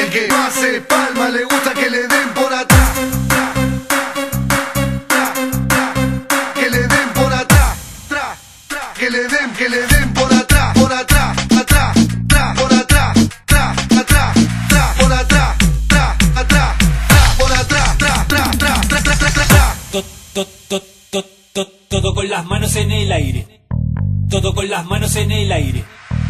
El que no hace palma le gusta que le den por atrás. Que le den por atrás. Que le den por atrás, por atrás, atrás, por atrás, atrás, por atrás, atrás, por atrás, Todo con las manos en el aire. Todo con las manos en el aire.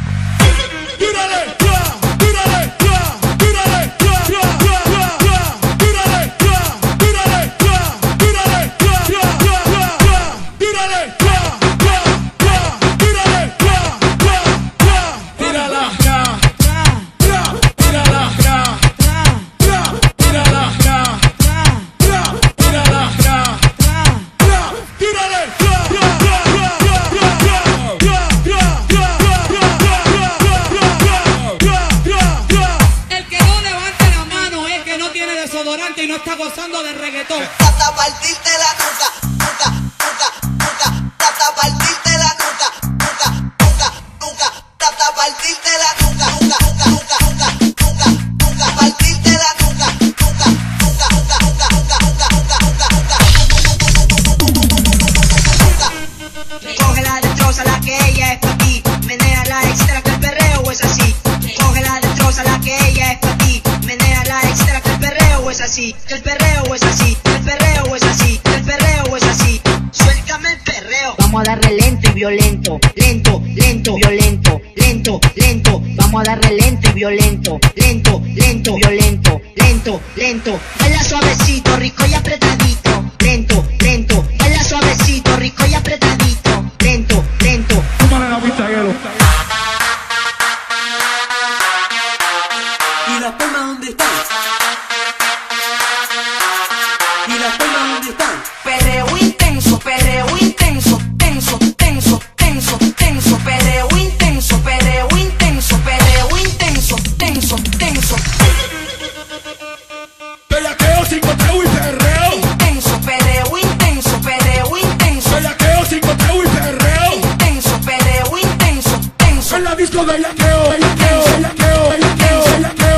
Y no está gozando del reggaetón. Hasta partirte la nuca, hasta partirte la nuca, hasta partirte la nuca, partirte la Cógela, destrózala que ella es para ti. Menéala extra que el perreo es así. Cógela, destrózala que ella es para ti. Menéala extra que el perreo es así. Que el perreo es así. Que el perreo es así. Que el perreo es así. Suéltame el perreo. Vamos a darle lento y violento. Lento, lento, violento. Lento, lento. Vamos a darle lento y violento. Lento, lento, violento. Lento, lento. Baila suavecito, rico y apretadito. Lento, lento. Baila suavecito, rico y apretadito. Lento, lento. Súmale la pista, hielo. ¿Y las palmas dónde están? ¿Y las palmas dónde están? Perreo intenso, tenso, tenso, tenso, tenso. Perreo intenso, tenso, tenso. Bellaqueo, psicoteo y perreo. Intenso, perreo intenso. Bellaqueo, psicoteo y perreo. Intenso, perreo intenso, tenso. En la disco bellaqueo, bellaqueo, bellaqueo, bellaqueo, bellaqueo.